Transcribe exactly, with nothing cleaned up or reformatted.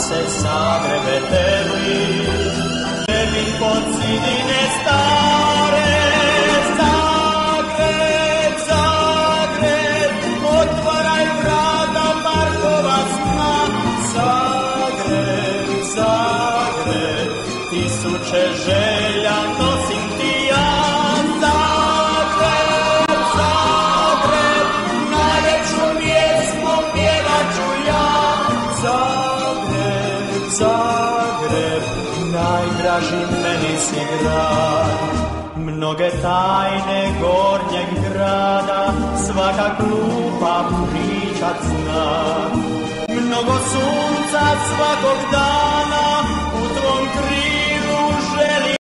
se Zagrebe tebi, tebi pod zidine stare. Zagreb, Zagreb, otvaraj vrata parkova sna. Zagreb, Zagreb, tisuće želja nosim ti ja. Zagreb, Zagreb, najljepšu pjesmu pjevat ću ja. Zagreb, Zagreb, najdraži meni si grad. Mnoge tajne gornjeg grada svaka klupa pričat zna. Mnogo sunca svakog dana